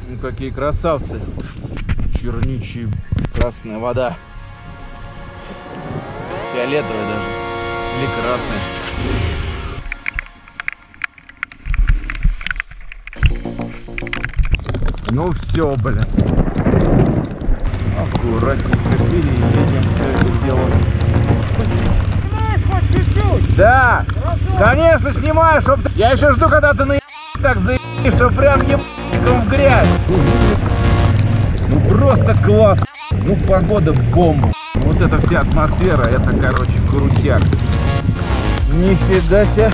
Ну, какие красавцы. Чернючая красная вода. Фиолетовая даже. Или красная. Ну все, блин. Аккуратненько переедем все это дело. Снимаешь хоть чуть-чуть? Да! Хорошо. Конечно снимаю, чтоб... Я еще жду, когда ты наебешь так заебешь, что прям ебаником в грязь. Ну просто класс. Ну погода бомба. Вот эта вся атмосфера, это, короче, крутяк. Нифига себе.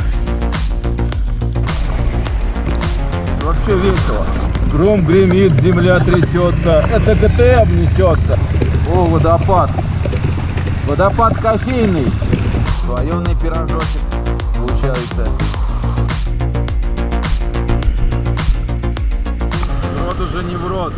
Вообще весело. Гром гремит, земля трясется. Это ГТМ несется. О, водопад. Водопад кофейный. Слоеный пирожочек получается. В рот уже не в рот.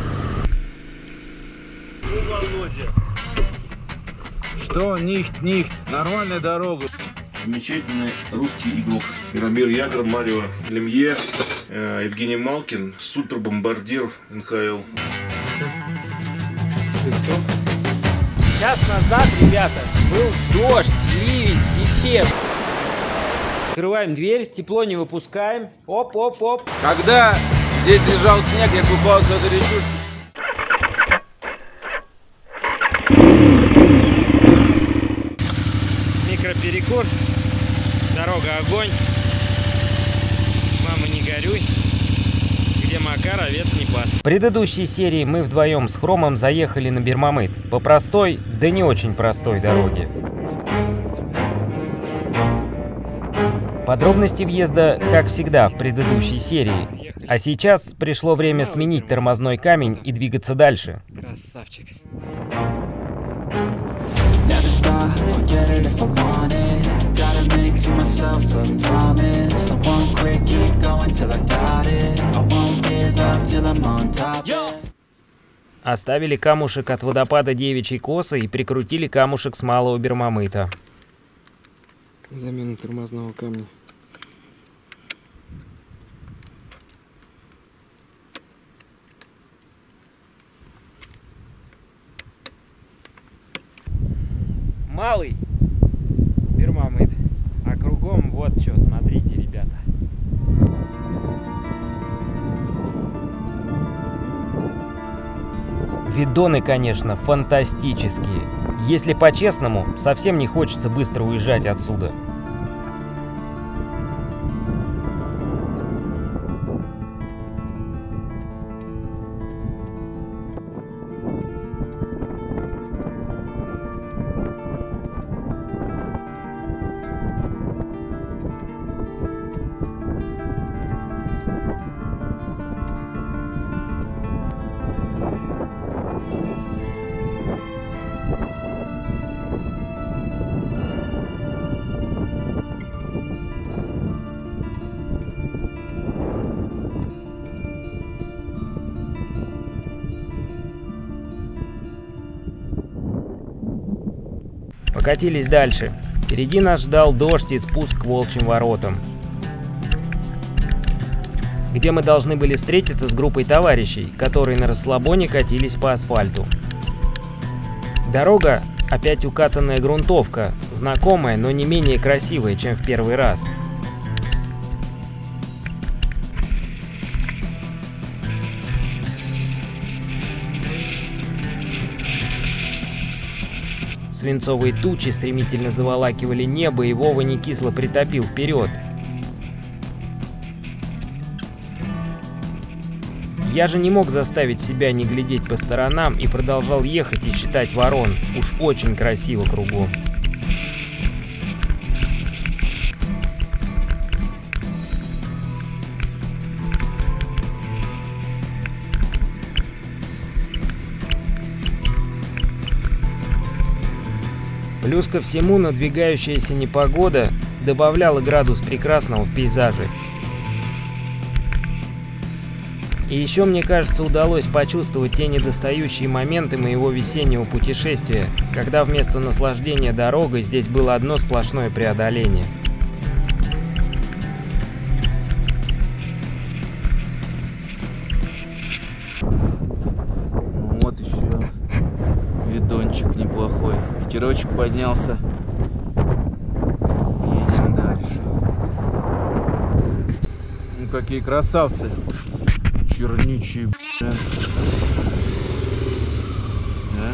Что? Нихт. Нормальная дорога. Замечательный русский игрок. Миромир Ягр, Марио Лемье, Евгений Малкин, супербомбардир НХЛ. Час назад, ребята, был дождь, ливень и пепел. Открываем дверь, тепло не выпускаем. Оп. Когда здесь лежал снег, я купался в этой речушке. Микроперекур. Дорога огонь. Мама, не горюй. Где Макар, овец не пас. В предыдущей серии мы вдвоем с Хромом заехали на Бермамыт. По простой, да не очень простой дороге. Подробности въезда, как всегда, в предыдущей серии. А сейчас пришло время сменить тормозной камень и двигаться дальше. Красавчик. Never stop, I'll get it if I want it. Gotta make to myself a promise. I won't quit, keep going till I got it. I won't give up till I'm on top. Оставили камушек от водопада Девичьей Косы и прикрутили камушек с Малого Бермамыта. Замена тормозного камня. Малый Бермамыт. А кругом вот что, смотрите, ребята. Видоны, конечно, фантастические. Если по-честному, совсем не хочется быстро уезжать отсюда. Покатились дальше. Впереди нас ждал дождь и спуск к Волчьим воротам, где мы должны были встретиться с группой товарищей, которые на расслабоне катились по асфальту. Дорога опять укатанная грунтовка, знакомая, но не менее красивая, чем в первый раз. Свинцовые тучи стремительно заволакивали небо, и Вова не кисло притопил вперед. Я же не мог заставить себя не глядеть по сторонам и продолжал ехать и считать ворон. Уж очень красиво кругом. Плюс ко всему, надвигающаяся непогода добавляла градус прекрасного в пейзаже. И еще, мне кажется, удалось почувствовать те недостающие моменты моего весеннего путешествия, когда вместо наслаждения дорогой здесь было одно сплошное преодоление. Ветерочек поднялся. Едем дальше. Ну какие красавцы. Чернючие, блин. Да?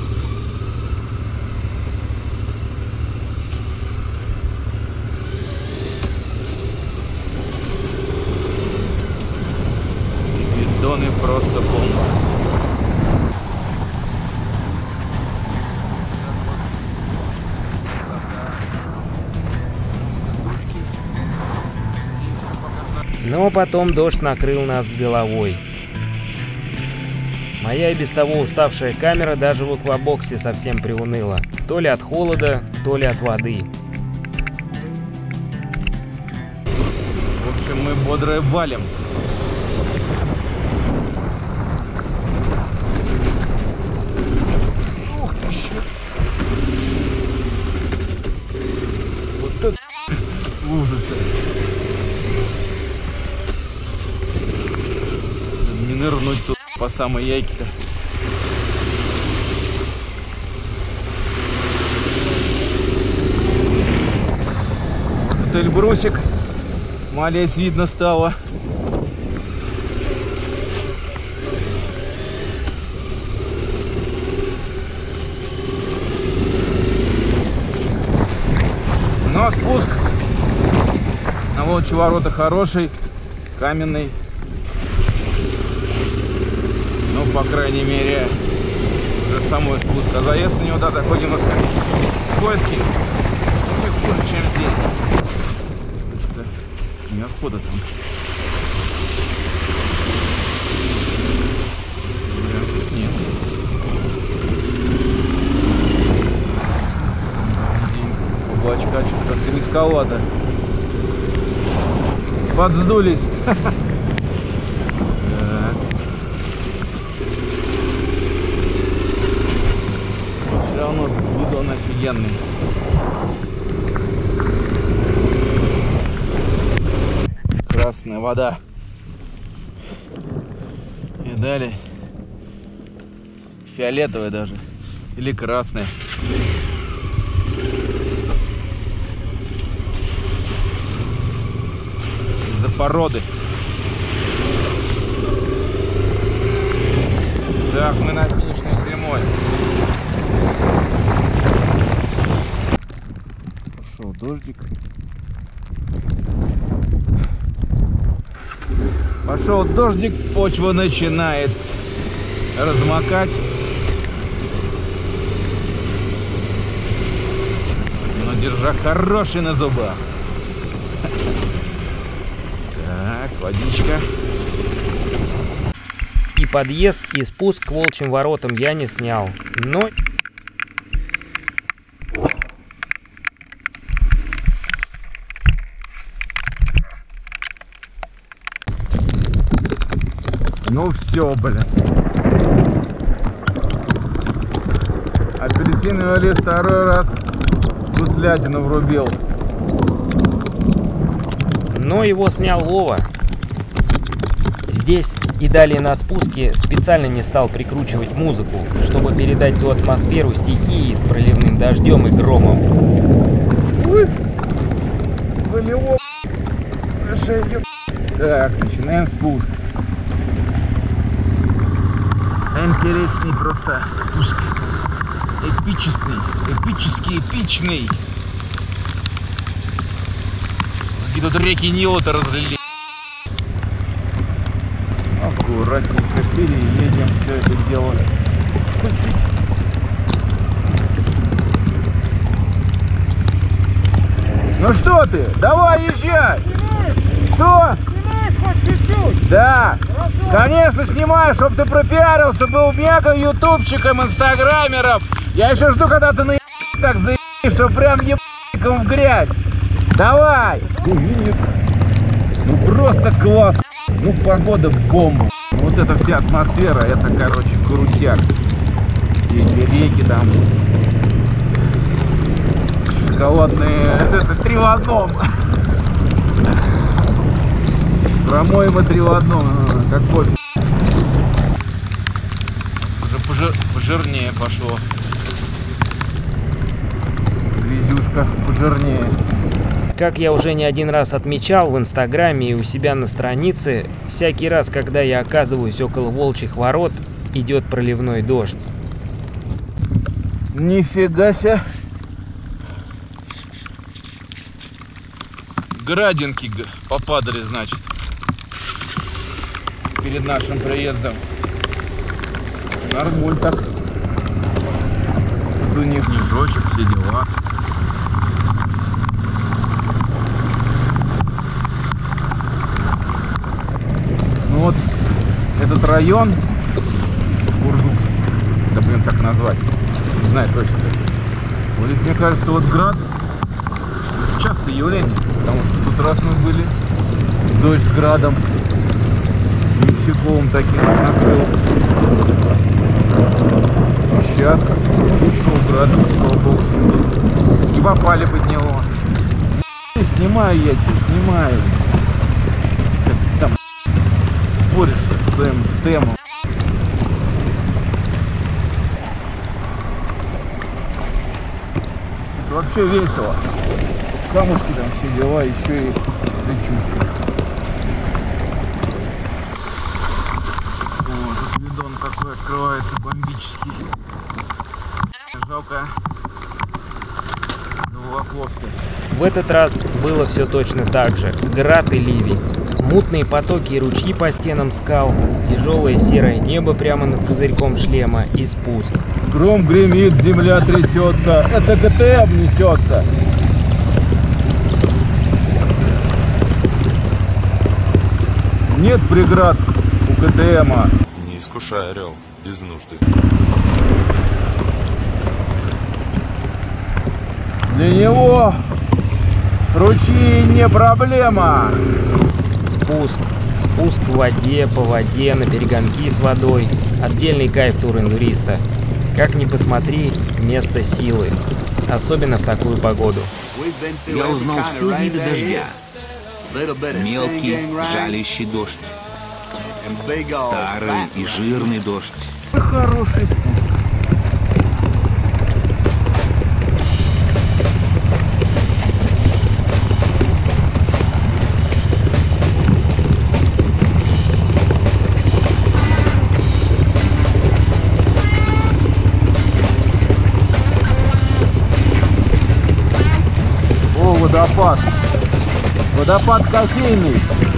И бидоны просто полные. Но потом дождь накрыл нас с головой. Моя и без того уставшая камера даже в аквабоксе совсем приуныла. То ли от холода, то ли от воды. В общем, мы бодро валим. Ух ты, щет. Вот это ужас. Не нырнуть тут по самой яйке-то. Вот это Эльбрусик. Малец видно стало. Но спуск на Волчьи ворота хороший, каменный. Ну, по крайней мере, уже самой спуск. А заезд на него, да, такой немножко скользкий. Не хуже, чем здесь. Что-то неохота там. Тут нет. Облачка что-то как-то низковато. Подсдулись. Все равно бидон офигенный. Красная вода. И далее фиолетовая даже. Или красная. Из-за породы. Так, мы на финишной прямой. Пошел дождик. Пошел дождик, почва начинает размокать. Но держа хороший на зубах. Так, водичка. И подъезд, и спуск к Волчьим воротам я не снял. Но... Ну все, блин. Апельсиновый лист второй раз гуслятину врубил. Но его снял Вова. Здесь и далее на спуске специально не стал прикручивать музыку, чтобы передать ту атмосферу стихии с проливным дождем и громом. Ой, болево. Так, начинаем спуск. Интересный просто спуск. Эпический. И тут реки Нила-то разлили. Аккуратненько переедем все это дело. Ну что ты? Давай, езжай! Что? Снимаешь хоть чуть-чуть? Да! Хорошо. Конечно, снимаю, чтобы ты пропиарился, был мега ютубчиком, инстаграмером. Я еще жду, когда ты так заебись, что прям ебаником в грязь. Давай! Ну просто класс. Ну погода бомба. Вот эта вся атмосфера, это, короче, крутяк. Все эти реки там. Шоколадные. Это 3 в 1. Промоем 3 в 1. Как кофе. Уже пожирнее пошло. немножко пожирнее. Как я уже не один раз отмечал в Инстаграме и у себя на странице, всякий раз, когда я оказываюсь около Волчьих ворот, идет проливной дождь. Нифига себе. Градинки попадали, значит, перед нашим приездом. Нормуль так. Тут у них снежочек, все дела. Ну вот этот район Урзук, да блин, так назвать, не знаю точно. Вот здесь, мне кажется, вот град частое явление, потому что тут раз мы были, дождь с градом, Евсюковым таким накрыл. Сейчас ушел градом, слава богу, что не попали под него. Снимаю я тебя, снимаю. Там споришь с своим темом. Это вообще весело. Камушки там, все дела, еще и речушка. Вот, видон такой открывается бомбический. Жалко. В этот раз было все точно так же. Град и ливень. Мутные потоки и ручьи по стенам скал, тяжелое серое небо прямо над козырьком шлема и спуск. Гром гремит, земля трясется, это КТМ несется. Нет преград у КТМа. Не искушай, орел, без нужды. Для него ручьи не проблема. Спуск в воде, по воде, на перегонки с водой. Отдельный кайф тур-эндуриста. Как ни посмотри, место силы. Особенно в такую погоду. Я узнал все виды дождя. Мелкий, жалящий дождь. Старый и жирный дождь. Хороший спуск. Водопад. Водопад кофейный.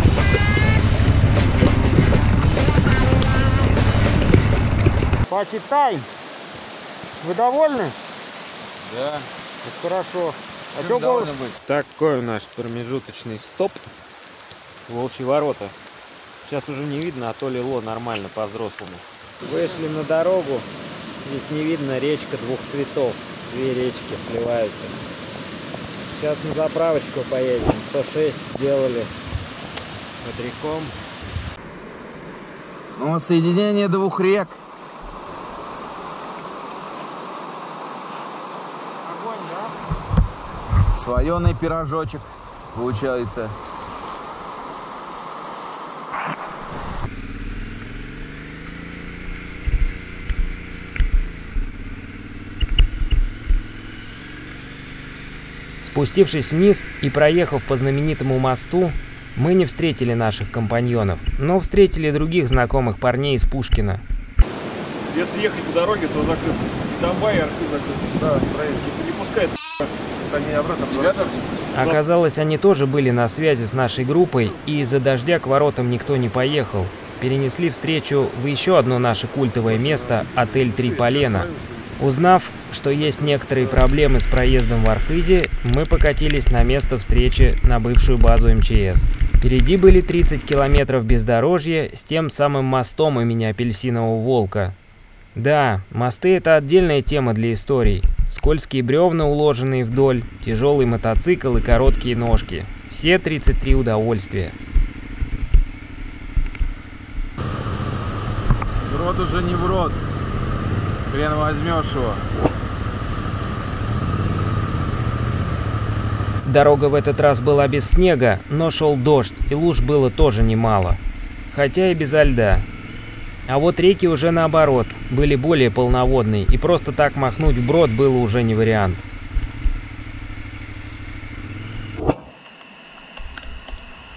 Пати тайм. Вы довольны? Да. Это хорошо. А что Такой наш промежуточный стоп. Волчьи ворота. Сейчас уже не видно, а то лило нормально по-взрослому. Вышли на дорогу. Здесь не видно, речка двух цветов. Две речки сливаются. Сейчас на заправочку поедем. 106 сделали под реком. Ну, соединение двух рек. Огонь, да? Слоеный пирожочек получается. Спустившись вниз и проехав по знаменитому мосту, мы не встретили наших компаньонов, но встретили других знакомых парней из Пушкина. Если ехать по дороге, то закрыто. И Донбай, и Архи закрыты. Да, правильно. Не пускает они обратно. Ребята? Оказалось, они тоже были на связи с нашей группой, и из-за дождя к воротам никто не поехал. Перенесли встречу в еще одно наше культовое место – отель «Три полена». Узнав, что есть некоторые проблемы с проездом в Архизе, мы покатились на место встречи на бывшую базу МЧС. Впереди были 30 километров бездорожья с тем самым мостом имени Апельсинового Волка. Да, мосты – это отдельная тема для историй. Скользкие бревна, уложенные вдоль, тяжелый мотоцикл и короткие ножки. Все 33 удовольствия. В рот уже не в рот. Хрен возьмешь его. Дорога в этот раз была без снега, но шел дождь, и луж было тоже немало. Хотя и безо льда. А вот реки уже наоборот, были более полноводные, и просто так махнуть вброд было уже не вариант. 100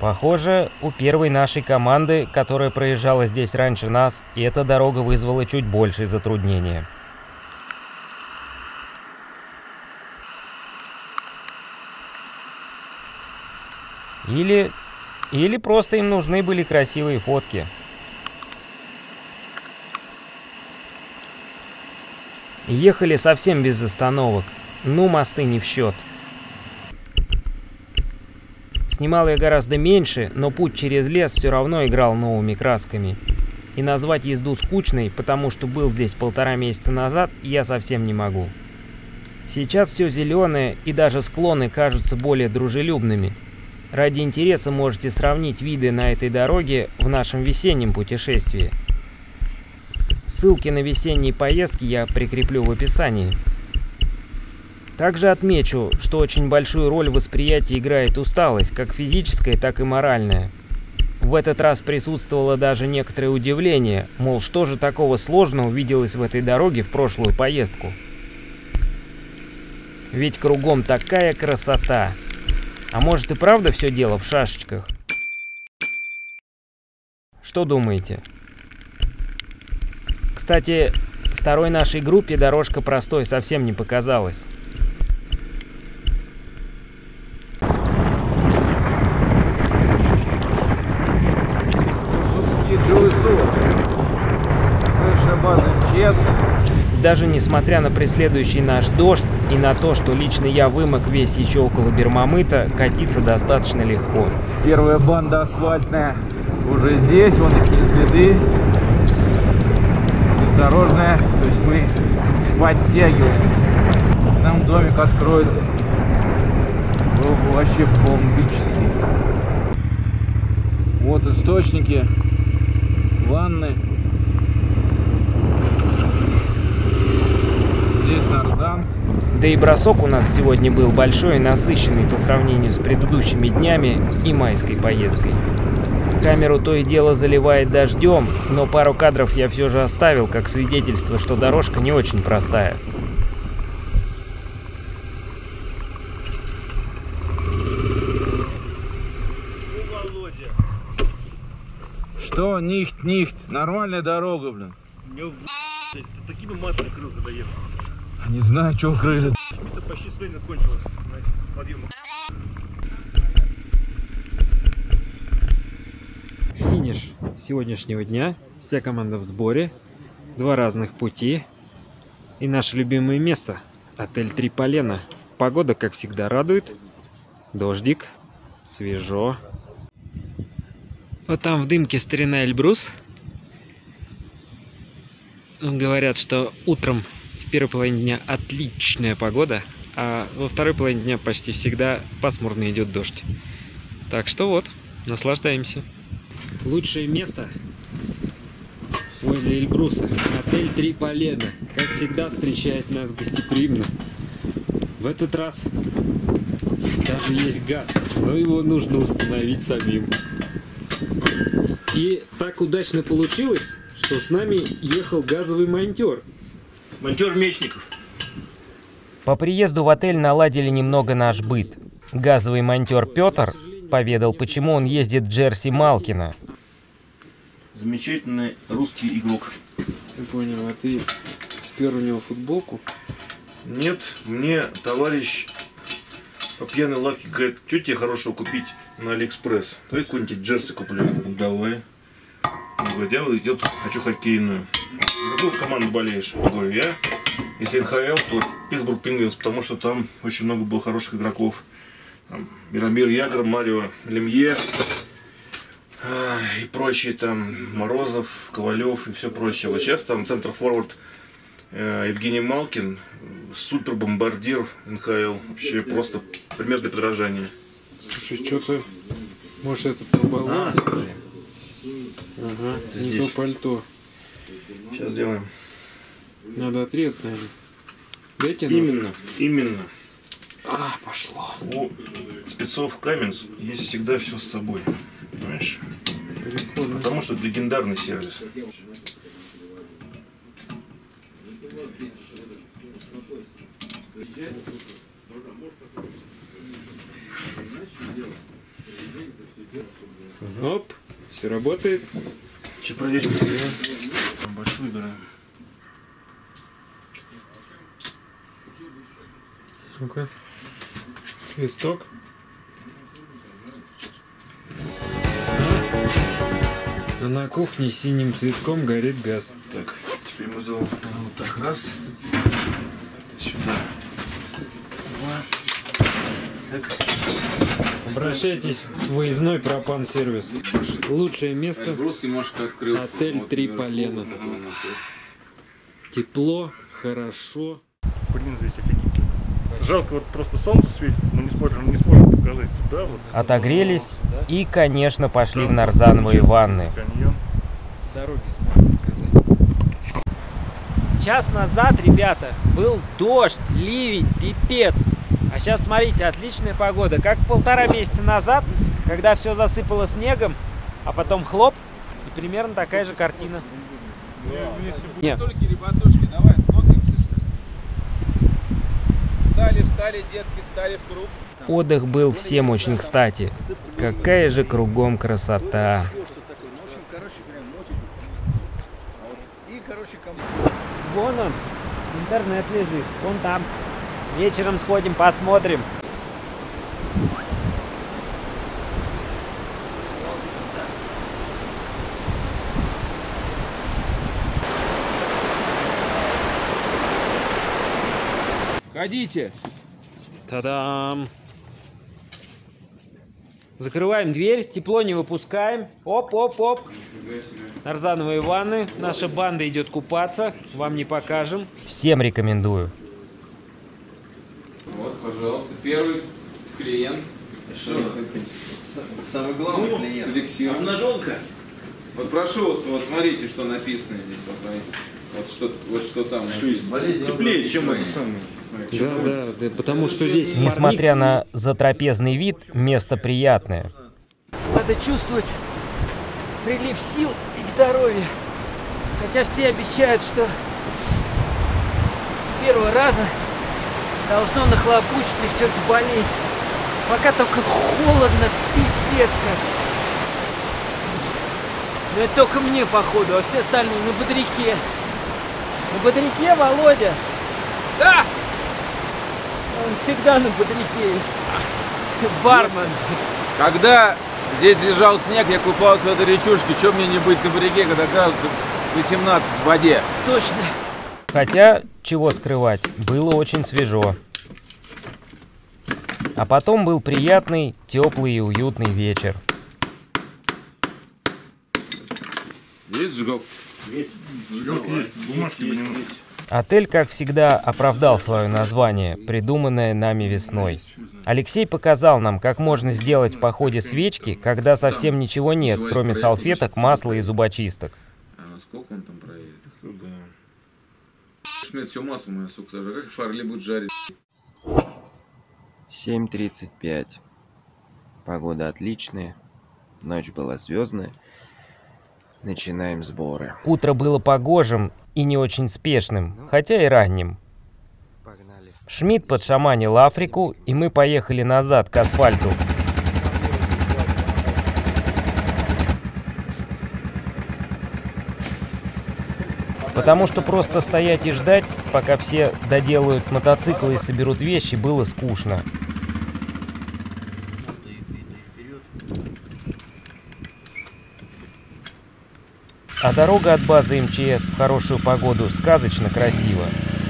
Похоже, у первой нашей команды, которая проезжала здесь раньше нас, эта дорога вызвала чуть большие затруднения. Или просто им нужны были красивые фотки. Ехали совсем без остановок. Ну, мосты не в счет. Снимал я гораздо меньше, но путь через лес все равно играл новыми красками. И назвать езду скучной, потому что был здесь 1,5 месяца назад, я совсем не могу. Сейчас все зеленое, и даже склоны кажутся более дружелюбными. Ради интереса можете сравнить виды на этой дороге в нашем весеннем путешествии. Ссылки на весенние поездки я прикреплю в описании. Также отмечу, что очень большую роль в восприятии играет усталость, как физическая, так и моральная. В этот раз присутствовало даже некоторое удивление, мол, что же такого сложного увиделось в этой дороге в прошлую поездку. Ведь кругом такая красота. А может и правда все дело в шашечках? Что думаете? Кстати, второй нашей группе дорожка простой совсем не показалась. Даже несмотря на преследующий наш дождь и на то, что лично я вымок весь еще около Бермамыта, катиться достаточно легко. Первая банда асфальтная уже здесь, вон такие следы. Бездорожная, то есть мы подтягиваемся. Нам домик откроют. Был бы вообще бомбический. Вот источники, ванны. Здесь нарзан. Да и бросок у нас сегодня был большой и насыщенный по сравнению с предыдущими днями и майской поездкой. Камеру то и дело заливает дождем, но пару кадров я все же оставил как свидетельство, что дорожка не очень простая. Что, нихт, нормальная дорога, блин. Такими матами крыл, когда ехал. Не знаю, что крыли. Это почти время кончилось. Подъем. Финиш сегодняшнего дня. Вся команда в сборе. 2 разных пути. И наше любимое место. Отель Три Полена. Погода, как всегда, радует. Дождик. Свежо. Вот там в дымке старина Эльбрус. Говорят, что утром в первой половине дня отличная погода, а во второй половине дня почти всегда пасмурно идет дождь. Так что вот, наслаждаемся. Лучшее место возле Эльбруса. Отель Три Полена. Как всегда, встречает нас гостеприимно. В этот раз даже есть газ, но его нужно установить самим. И так удачно получилось, что с нами ехал газовый монтер. Монтер Мечников. По приезду в отель наладили немного наш быт. Газовый монтер Петр поведал, почему он ездит в джерси Малкина. Замечательный русский игрок. Я понял, а ты спер у него футболку? Нет, мне товарищ по пьяной лавке говорит, что тебе хорошего купить на Алиэкспресс? Давай какой-нибудь джерси куплю. Давай. Он говорит, я вот идет, хочу хоккейную. За какую команду болеешь? Я говорю, я, если НХЛ, то Питтсбург Пингвинс, потому что там очень много было хороших игроков. Там, Миромир Ягр, Марио Лемье и прочие там, Морозов, Ковалев и все прочее. Вот сейчас там центр-форвард Евгений Малкин, супер-бомбардир НХЛ. Вообще просто пример для подражания. Слушай, что-то... Может, это пробовал? Скажи. Ага, это не здесь. то пальто. Сейчас сделаем. Надо отрезать, наверное. Дайте нож. Именно. А, пошло. У спецов Каменс есть всегда все с собой. Понимаешь? Прикольно. Потому что это легендарный сервис. Оп, все работает. Сейчас проверим. Большую выбираем. Ну-ка. Свисток. А на кухне синим цветком горит газ. Так, теперь мы сделаем вот так. Раз. Сюда. Два. Так. Обращайтесь в выездной пропан-сервис. Лучшее место. Груз немножко открылся. Отель «Три полена». Тепло, хорошо. Блин, здесь офигительно. Жалко, вот просто солнце светит, мы не сможем показать туда. Вот. Отогрелись и, конечно, пошли в нарзановые ванны. Каньон. Дороги сможем показать. Час назад, ребята, был дождь, ливень, пипец. А сейчас, смотрите, отличная погода. Как 1,5 месяца назад, когда все засыпало снегом, а потом хлоп, и примерно такая же картина. Нет. Только ребятушки, давай, смотримся, что ли. Встали, детки, встали в круг. Отдых был всем очень кстати. Какая же кругом красота. Вон он, интернет лежит, вон там. Вечером сходим, посмотрим. Входите. Та-дам! Закрываем дверь, тепло не выпускаем. Оп-оп-оп. Нарзановые ванны. Наша банда идет купаться. Вам не покажем. Всем рекомендую. Вот, пожалуйста, первый клиент. Что? Самый главный клиент. С эликсиром. Обнаженка. Вот прошу вас, вот смотрите, что написано здесь. Вот, смотрите. Вот что там. Теплее, чем это самое. Да, потому что здесь Несмотря на затрапезный вид, место приятное. Надо чувствовать прилив сил и здоровья. Хотя все обещают, что с первого раза должно нахлопучить и все заболеть. Пока только холодно, пипец как. Но это только мне, походу, а все остальные на бодряке. На бодряке, Володя? Да! Он всегда на бодряке. Бармен. Когда здесь лежал снег, я купался в этой речушке. Чё мне не быть на береге, когда градусов 18 в воде? Точно. Хотя, чего скрывать, было очень свежо. А потом был приятный, теплый и уютный вечер. Есть сжигал? Есть. Бумажки бы немножко. Отель, как всегда, оправдал свое название, придуманное нами весной. Алексей показал нам, как можно сделать в походе свечки, когда совсем ничего нет, кроме салфеток, масла и зубочисток. А сколько он там проедет? Шмет все масло мое, сука, сожжу. Как фарли будет жарить? 7:35. Погода отличная, ночь была звездная. Начинаем сборы. Утро было погожим и не очень спешным, хотя и ранним. Шмидт подшаманил Африку, и мы поехали назад к асфальту. Потому что просто стоять и ждать, пока все доделают мотоциклы и соберут вещи, было скучно. А дорога от базы МЧС в хорошую погоду сказочно красива.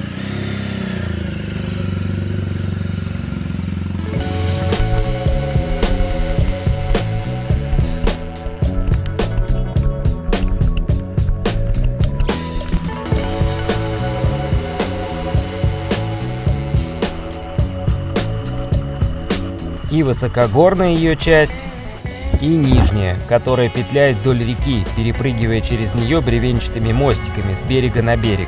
И высокогорная ее часть, и нижняя, которая петляет вдоль реки, перепрыгивая через нее бревенчатыми мостиками с берега на берег.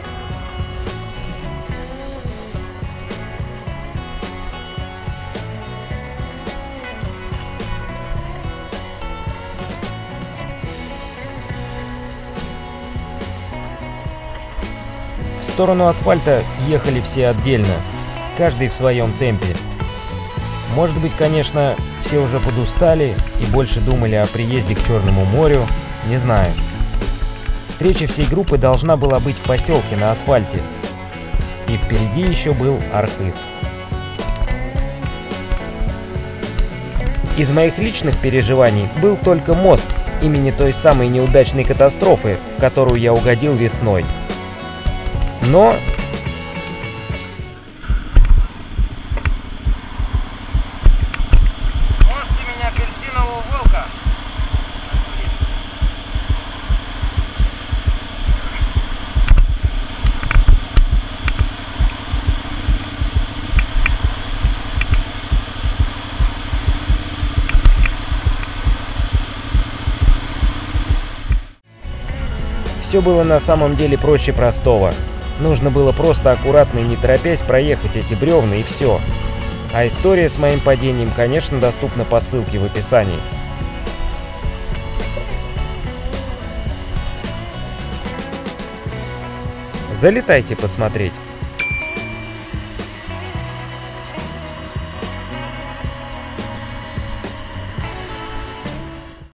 В сторону асфальта ехали все отдельно, каждый в своем темпе. Может быть, конечно, все уже подустали и больше думали о приезде к Черному морю, не знаю. Встреча всей группы должна была быть в поселке на асфальте. И впереди еще был Архыз. Из моих личных переживаний был только мост имени той самой неудачной катастрофы, в которую я угодил весной. Но... Можете меня апельсинового волка? Все было на самом деле проще простого. Нужно было просто аккуратно и не торопясь проехать эти бревна и все. А история с моим падением, конечно, доступна по ссылке в описании. Залетайте посмотреть.